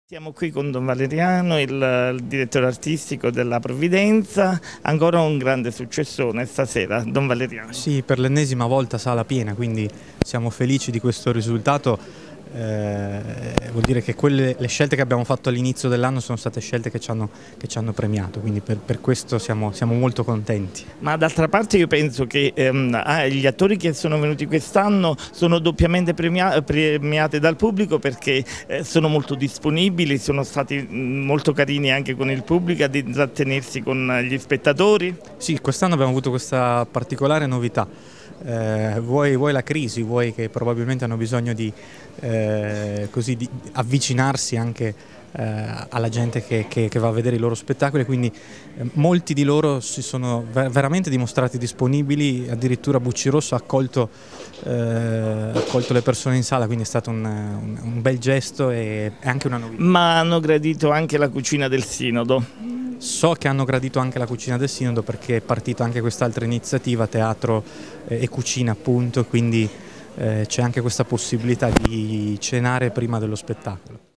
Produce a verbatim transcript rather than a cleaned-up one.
Siamo qui con Don Valeriano, il, il direttore artistico della Provvidenza, ancora un grande successone stasera, Don Valeriano. Sì, per l'ennesima volta sala piena, quindi siamo felici di questo risultato. Eh, vuol dire che quelle, le scelte che abbiamo fatto all'inizio dell'anno sono state scelte che ci hanno, che ci hanno premiato, quindi per, per questo siamo, siamo molto contenti. Ma d'altra parte io penso che ehm, gli attori che sono venuti quest'anno sono doppiamente premia premiati dal pubblico perché eh, sono molto disponibili, sono stati mh, molto carini anche con il pubblico ad intrattenersi con gli spettatori. Sì, quest'anno abbiamo avuto questa particolare novità. Eh, vuoi, vuoi la crisi, vuoi che probabilmente hanno bisogno di, eh, così, di avvicinarsi anche eh, alla gente che, che, che va a vedere i loro spettacoli, quindi eh, molti di loro si sono ver veramente dimostrati disponibili, addirittura Buccirosso ha accolto, eh, accolto le persone in sala, quindi è stato un, un, un bel gesto e anche una novità. Ma hanno gradito anche la cucina del Sinodo. So che hanno gradito anche la cucina del Sinodo perché è partita anche quest'altra iniziativa, teatro e cucina appunto, quindi eh, c'è anche questa possibilità di cenare prima dello spettacolo.